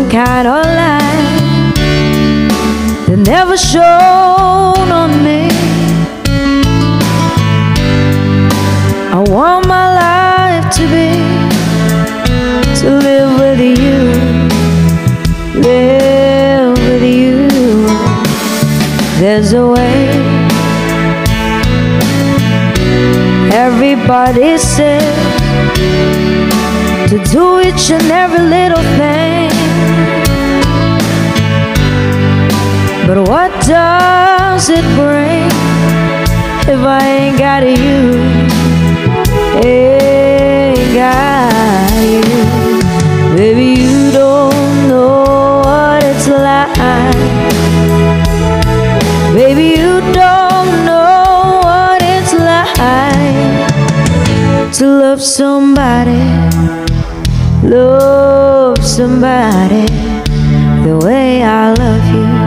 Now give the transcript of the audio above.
some kind of light that never shone on me. I want my life to be, to live with you, live with you. There's a way. Everybody says to do each and every little thing, but what does it bring if I ain't got you? Ain't got you. Baby, you don't know what it's like. Baby, you don't know what it's like to love somebody, love somebody the way I love you.